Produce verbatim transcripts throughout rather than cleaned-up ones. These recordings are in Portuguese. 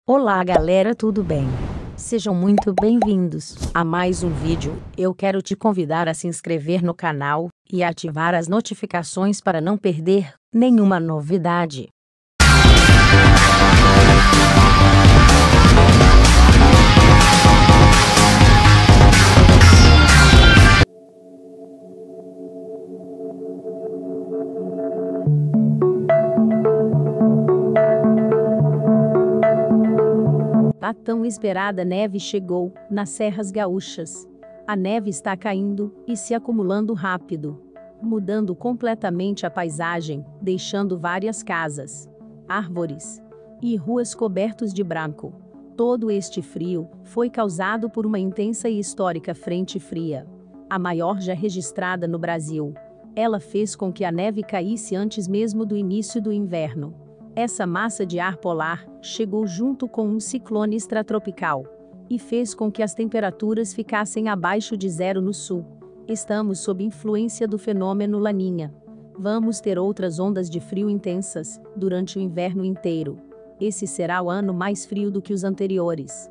Olá galera, tudo bem? Sejam muito bem-vindos a mais um vídeo. Eu quero te convidar a se inscrever no canal e ativar as notificações para não perder nenhuma novidade. A tão esperada neve chegou nas Serras Gaúchas. A neve está caindo e se acumulando rápido, mudando completamente a paisagem, deixando várias casas, árvores e ruas cobertos de branco. Todo este frio foi causado por uma intensa e histórica frente fria, a maior já registrada no Brasil. Ela fez com que a neve caísse antes mesmo do início do inverno. Essa massa de ar polar chegou junto com um ciclone extratropical e fez com que as temperaturas ficassem abaixo de zero no sul. Estamos sob influência do fenômeno Laninha. Vamos ter outras ondas de frio intensas durante o inverno inteiro. Esse será o ano mais frio do que os anteriores.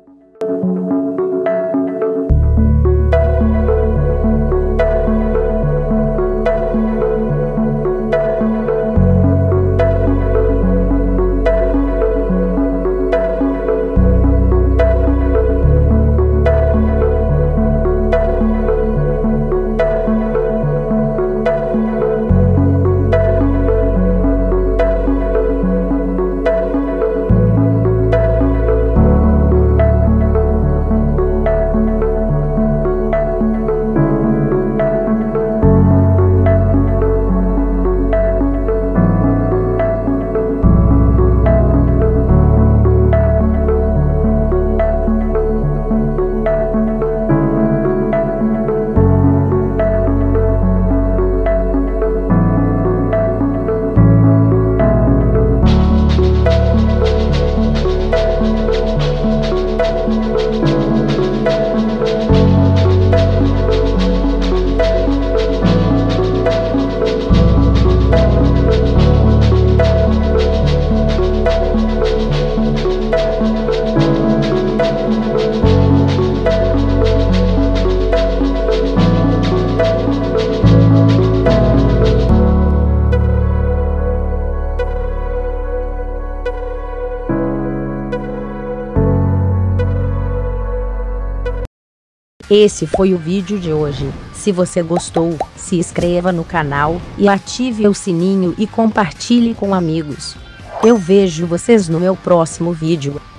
Esse foi o vídeo de hoje. Se você gostou, se inscreva no canal e ative o sininho e compartilhe com amigos. Eu vejo vocês no meu próximo vídeo.